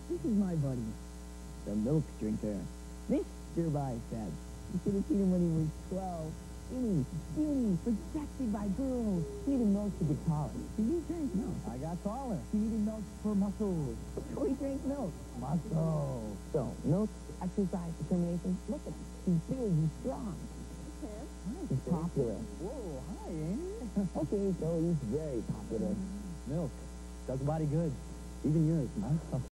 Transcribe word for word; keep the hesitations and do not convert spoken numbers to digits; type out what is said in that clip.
This is my buddy, the milk drinker, Mister Bicep. You should have seen him when he was twelve. Skinny, skinny, rejected by girls. He needed milk to get taller. So you drink milk. I got taller. He needed milk for muscles. So he drank milk. Muscle. So, milk, exercise, determination. Look at him. He's big, he's strong. He's popular. Whoa, hi, Amy. Okay, so he's very popular. Milk does the body good. Even yours, huh?